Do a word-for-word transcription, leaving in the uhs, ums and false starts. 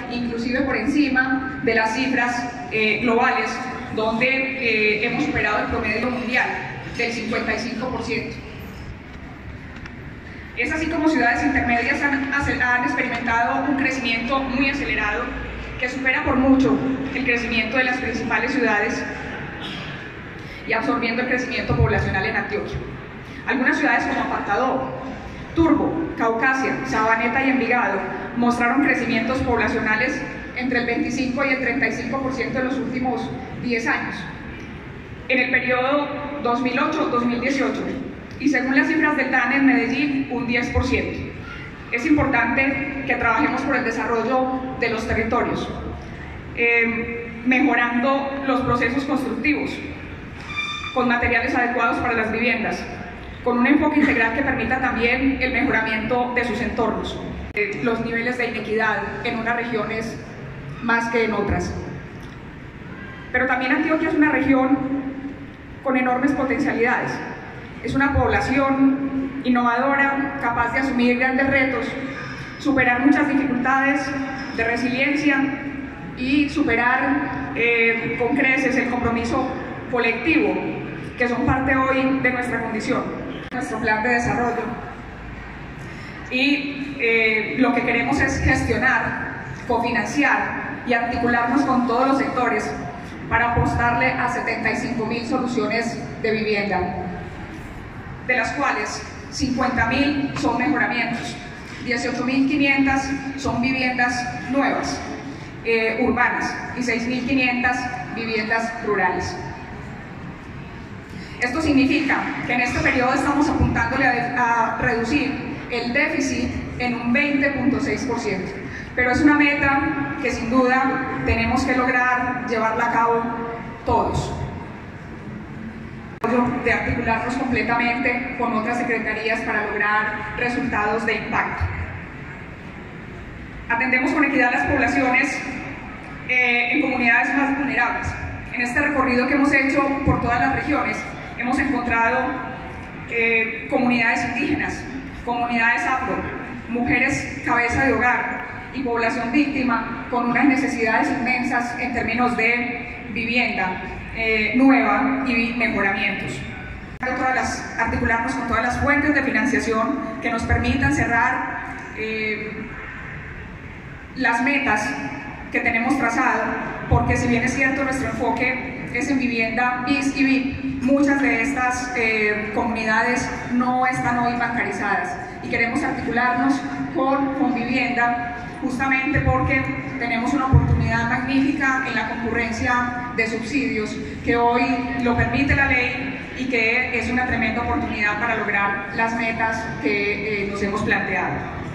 inclusive por encima de las cifras eh, globales, donde eh, hemos superado el promedio mundial del cincuenta y cinco por ciento. Es así como ciudades intermedias han, han experimentado un crecimiento muy acelerado que supera por mucho el crecimiento de las principales ciudades y absorbiendo el crecimiento poblacional en Antioquia. Algunas ciudades como Apartadó, Turbo, Caucasia, Sabaneta y Envigado mostraron crecimientos poblacionales entre el veinticinco y el treinta y cinco por ciento en los últimos diez años, en el periodo dos mil ocho a dos mil dieciocho, y según las cifras del D A N E en Medellín, un diez por ciento. Es importante que trabajemos por el desarrollo de los territorios, eh, mejorando los procesos constructivos, con materiales adecuados para las viviendas, con un enfoque integral que permita también el mejoramiento de sus entornos, eh, los niveles de inequidad en unas regiones más que en otras. Pero también Antioquia es una región con enormes potencialidades. Es una población innovadora, capaz de asumir grandes retos, superar muchas dificultades de resiliencia y superar eh, con creces el compromiso colectivo, que son parte hoy de nuestra condición, nuestro plan de desarrollo. Y eh, lo que queremos es gestionar, cofinanciar y articularnos con todos los sectores para apostarle a setenta y cinco mil soluciones de vivienda, de las cuales cincuenta mil son mejoramientos, dieciocho mil quinientas son viviendas nuevas, eh, urbanas, y seis mil quinientas viviendas rurales. Esto significa que en este periodo estamos apuntándole a, a reducir el déficit en un veinte punto seis por ciento, pero es una meta que sin duda tenemos que lograr llevarla a cabo todos, de articularnos completamente con otras secretarías para lograr resultados de impacto. Atendemos con equidad a las poblaciones eh, en comunidades más vulnerables. En este recorrido que hemos hecho por todas las regiones, hemos encontrado eh, comunidades indígenas, comunidades afro, mujeres cabeza de hogar y población víctima con unas necesidades inmensas en términos de vivienda eh, nueva y mejoramientos. Todas las, articularnos con todas las fuentes de financiación que nos permitan cerrar eh, las metas que tenemos trazado, porque si bien es cierto nuestro enfoque es en vivienda B I S y B I P, muchas de estas eh, comunidades no están hoy bancarizadas y queremos articularnos con, con vivienda justamente porque tenemos una oportunidad magnífica en la concurrencia de subsidios que hoy lo permite la ley y que es una tremenda oportunidad para lograr las metas que eh, nos hemos planteado.